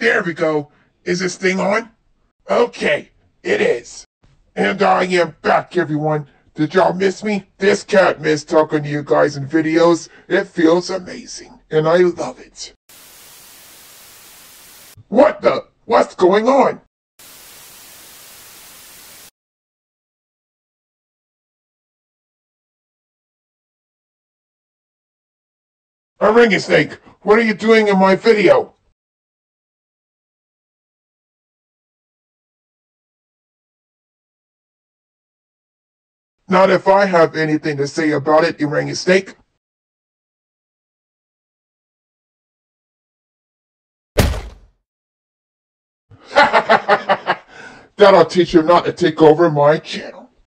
There we go. Is this thing on? Okay, it is. And I am back, everyone. Did y'all miss me? This cat missed talking to you guys in videos. It feels amazing, and I love it. What the? What's going on? Orangusnake, what are you doing in my video? Not if I have anything to say about it, Orangusnake. That'll teach him not to take over my channel.